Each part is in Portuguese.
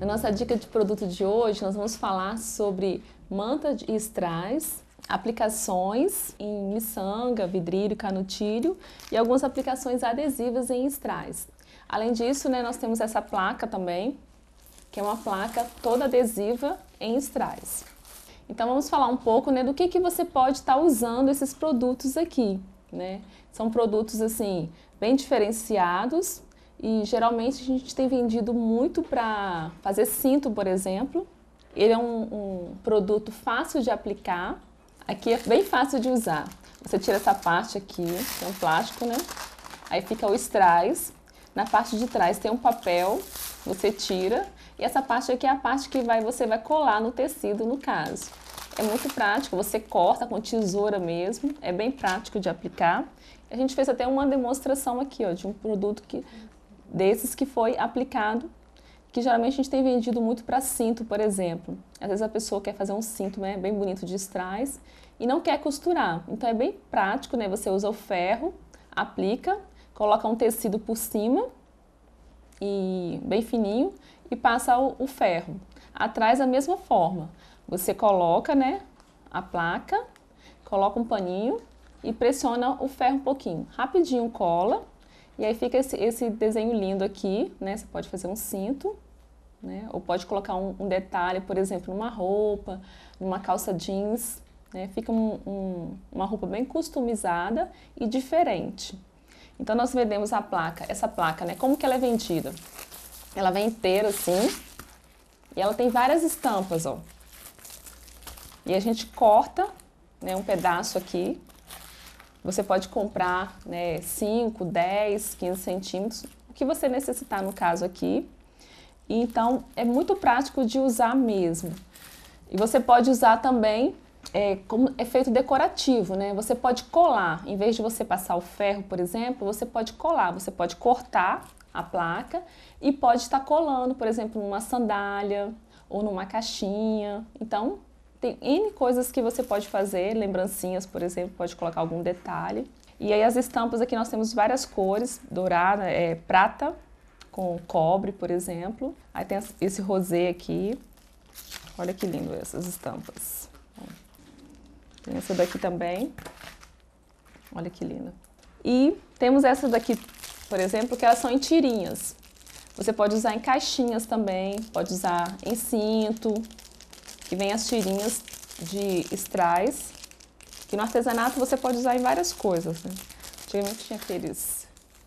nossa dica de produto de hoje, nós vamos falar sobre manta e strass, aplicações em miçanga, vidrilho, canutilho e algumas aplicações adesivas em strass. Além disso, nós temos essa placa também, que é uma placa toda adesiva em strass. Então vamos falar um pouco do que você pode estar usando esses produtos aqui, São produtos assim bem diferenciados e geralmente a gente tem vendido muito para fazer cinto, por exemplo. Ele é um produto fácil de aplicar, aqui é bem fácil de usar. Você tira essa parte aqui, que é um plástico, Aí fica o strass, na parte de trás tem um papel, você tira, e essa parte aqui é a parte que você vai colar no tecido, no caso. É muito prático, você corta com tesoura mesmo, é bem prático de aplicar. A gente fez até uma demonstração aqui, de um produto desses que foi aplicado, que geralmente a gente tem vendido muito para cinto, por exemplo. Às vezes a pessoa quer fazer um cinto bem bonito de strass e não quer costurar. Então é bem prático, Você usa o ferro, aplica, coloca um tecido por cima, e bem fininho, e passa o ferro. Atrás da mesma forma. Você coloca, a placa, coloca um paninho e pressiona o ferro um pouquinho. Rapidinho cola, e aí fica esse desenho lindo aqui, Você pode fazer um cinto, ou pode colocar um detalhe, por exemplo, numa roupa, numa calça jeans, Fica uma roupa bem customizada e diferente. Então nós vendemos essa placa, Como que ela é vendida? Ela vem inteira assim, e ela tem várias estampas, E a gente corta, um pedaço aqui. Você pode comprar, 5, 10, 15 centímetros, o que você necessitar no caso aqui. E então é muito prático de usar mesmo. E você pode usar também como efeito decorativo, Você pode colar, em vez de você passar o ferro, por exemplo, você pode colar, você pode cortar a placa e pode estar colando, por exemplo, numa sandália ou numa caixinha. Então, tem N coisas que você pode fazer, lembrancinhas, por exemplo, pode colocar algum detalhe. E aí as estampas aqui nós temos várias cores, dourada, prata com cobre, por exemplo. Aí tem esse rosé aqui, olha que lindo essas estampas. Tem essa daqui também, olha que linda. E temos essa daqui, por exemplo, que elas são em tirinhas. Você pode usar em caixinhas também, pode usar em cinto, que vem as tirinhas de strass, que no artesanato você pode usar em várias coisas, Antigamente tinha aqueles,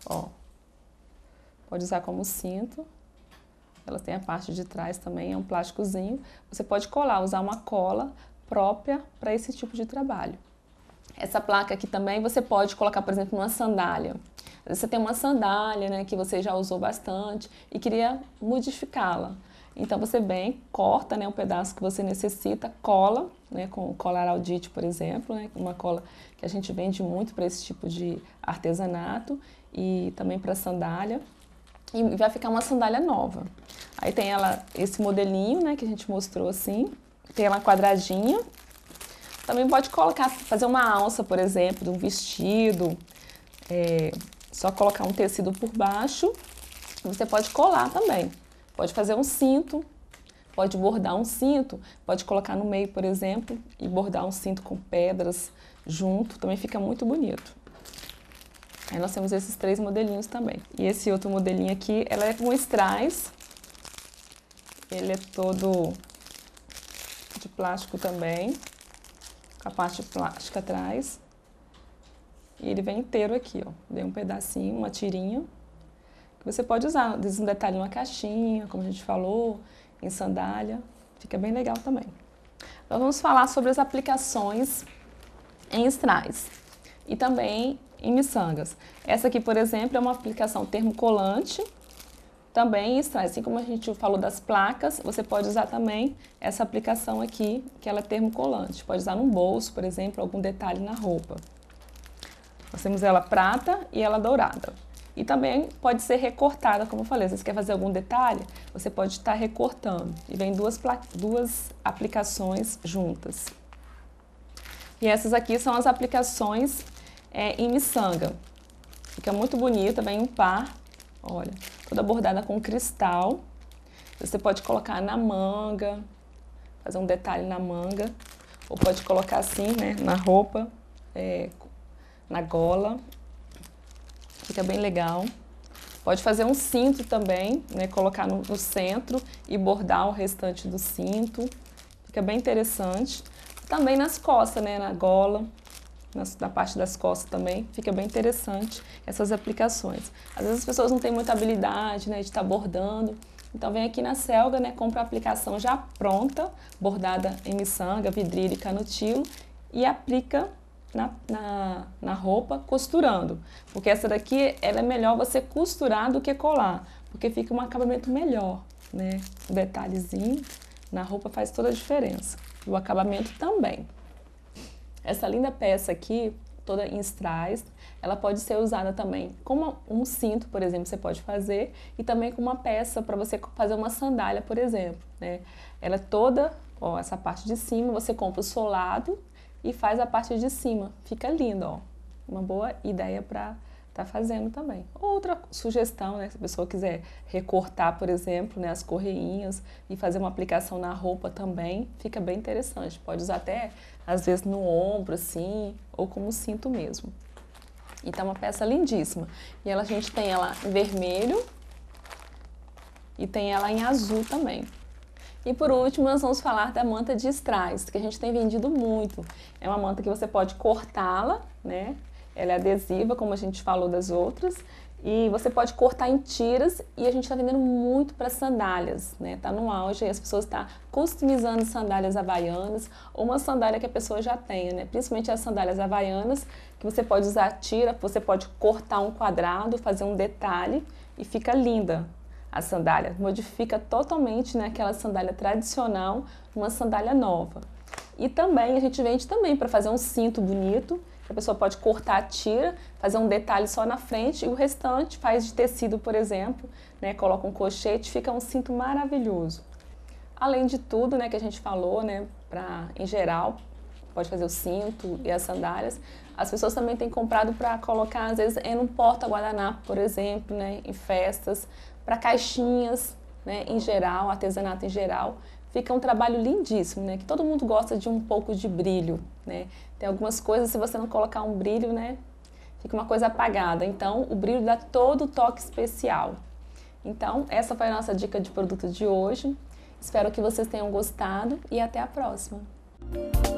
pode usar como cinto. Elas têm a parte de trás também, é um plásticozinho. Você pode colar, usar uma cola própria para esse tipo de trabalho. Essa placa aqui também você pode colocar, por exemplo, numa sandália. Às vezes você tem uma sandália, que você já usou bastante e queria modificá-la. Então você corta, um pedaço que você necessita, cola, com cola Araldite, por exemplo, uma cola que a gente vende muito para esse tipo de artesanato e também para sandália. E vai ficar uma sandália nova. Aí tem esse modelinho, que a gente mostrou assim. Tem ela quadradinha. Também pode fazer uma alça, por exemplo, de um vestido. Só colocar um tecido por baixo. Você pode colar também. Pode fazer um cinto, pode bordar um cinto, pode colocar no meio, por exemplo, e bordar um cinto com pedras junto. Também fica muito bonito. Aí nós temos esses 3 modelinhos também. E esse outro modelinho aqui, ela é com strass. Ele é todo de plástico também, com a parte plástica atrás. E ele vem inteiro aqui, Vem um pedacinho, uma tirinha, que você pode usar, diz um detalhe numa caixinha, como a gente falou, em sandália. Fica bem legal também. Então vamos falar sobre as aplicações em strass e também em miçangas. Essa aqui, por exemplo, é uma aplicação termocolante, também em strass. Assim como a gente falou das placas, você pode usar também essa aplicação aqui, que ela é termocolante. Pode usar num bolso, por exemplo, algum detalhe na roupa. Nós temos ela prata e ela dourada. E também pode ser recortada, como eu falei. Se você quer fazer algum detalhe, você pode estar recortando. E vem duas aplicações juntas. E essas aqui são as aplicações em miçanga. Fica muito bonita, vem um par, olha, toda bordada com cristal. Você pode colocar na manga, fazer um detalhe na manga, ou pode colocar assim, né, na roupa, na gola, fica bem legal. Pode fazer um cinto também, né, colocar no centro e bordar o restante do cinto, fica bem interessante. Também nas costas, né, na gola, na parte das costas também, fica bem interessante essas aplicações. Às vezes as pessoas não têm muita habilidade, né, de estar bordando, então vem aqui na Selga, né, compra a aplicação já pronta, bordada em miçanga, vidrilho e canutilo, e aplica na roupa costurando, porque essa daqui ela é melhor você costurar do que colar, porque fica um acabamento melhor, né? Um detalhezinho na roupa faz toda a diferença, e o acabamento também. Essa linda peça aqui, toda em strass, ela pode ser usada também como um cinto, por exemplo, você pode fazer, e também com uma peça para você fazer uma sandália, por exemplo, né? Ela é toda, ó, essa parte de cima, você compra o solado e faz a parte de cima. Fica lindo, ó. Uma boa ideia para estar fazendo também. Outra sugestão, né? Se a pessoa quiser recortar, por exemplo, né, as correinhas e fazer uma aplicação na roupa também, fica bem interessante. Pode usar até, às vezes, no ombro, assim, ou como cinto mesmo. Então, é uma peça lindíssima. E a gente tem ela em vermelho e tem ela em azul também. E por último, nós vamos falar da manta de strass, que a gente tem vendido muito. É uma manta que você pode cortá-la, né? Ela é adesiva, como a gente falou das outras, e você pode cortar em tiras, e a gente está vendendo muito para sandálias, né? Tá no auge, e as pessoas estão customizando sandálias havaianas, ou uma sandália que a pessoa já tenha, né? Principalmente as sandálias havaianas, que você pode usar tira, você pode cortar um quadrado, fazer um detalhe, e fica linda. A sandália modifica totalmente, né, aquela sandália tradicional, uma sandália nova. E também a gente vende também para fazer um cinto bonito, que a pessoa pode cortar a tira, fazer um detalhe só na frente e o restante faz de tecido, por exemplo, né, coloca um colchete, fica um cinto maravilhoso. Além de tudo, né, que a gente falou, né, em geral, pode fazer o cinto e as sandálias. As pessoas também têm comprado para colocar, às vezes, em um porta-guardanapo, por exemplo, né, em festas, para caixinhas, né, em geral, artesanato em geral. Fica um trabalho lindíssimo, né, que todo mundo gosta de um pouco de brilho, né. Tem algumas coisas, se você não colocar um brilho, né, fica uma coisa apagada. Então, o brilho dá todo o toque especial. Então, essa foi a nossa dica de produto de hoje. Espero que vocês tenham gostado e até a próxima.